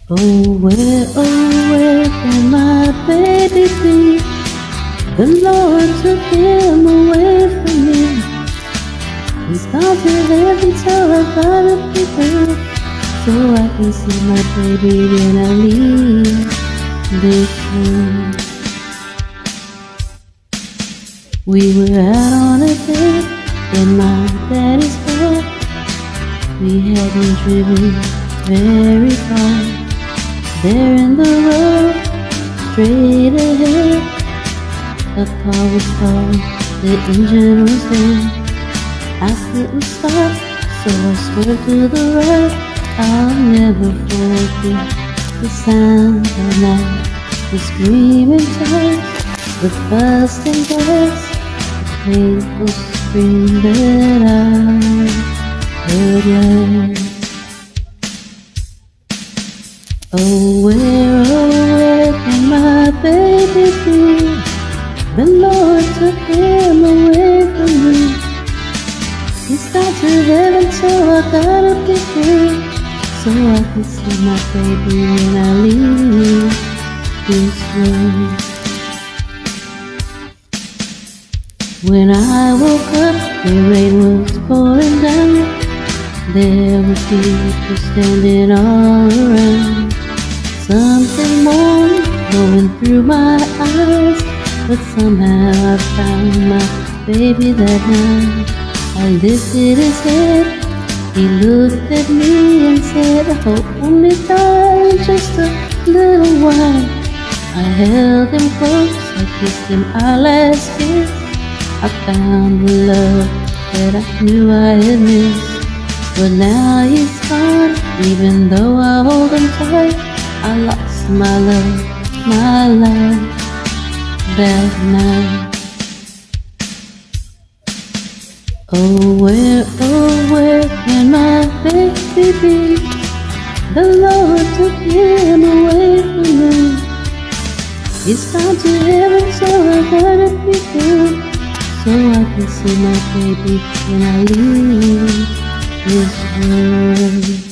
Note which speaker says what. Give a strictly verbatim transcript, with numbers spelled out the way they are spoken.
Speaker 1: Oh, where, oh, where can my baby be? The Lord took him away from me. He's gone to heaven, so I gotta be good, so I can see my baby when I leave this room. We were out on a date in my daddy's car. We hadn't driven very far. There in the road, straight ahead, a car was parked, the engine was dead. I couldn't stop, so I swerved to the right. I'll never forget the sound that night, the screaming tires, the fuss and gas, the painful scream that I heard last. Oh, where, oh, where can my baby be? The Lord took him away from me. He's gone to heaven, so I gotta be free, so I can see my baby when I leave this room. When I woke up, the rain was pouring down. There were people standing all around. Something warm going through my eyes, but somehow I found my baby that night. I lifted his head, he looked at me and said, I hope only die just a little while. I held him close, I kissed him our last kiss. I found the love that I knew I had missed. But now he's gone, even though I hold him tight. I lost my love, my life that night. Oh, where, oh, where can my baby be? The Lord took him away from me. He's gone to heaven, so I gotta be good, so I can see my baby when I leave this world.